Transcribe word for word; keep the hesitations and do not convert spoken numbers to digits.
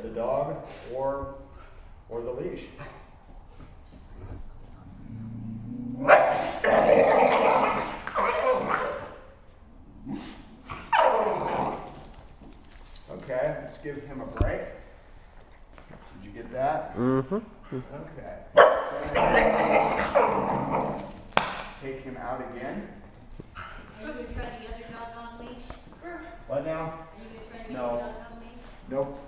the dog or or the leash. Okay, let's give him a break. Did you get that? Mm-hmm. Okay. Take him out again. Are you going to try the other dog on leash? What now? Are you going to try the No. other dog on leash? Nope.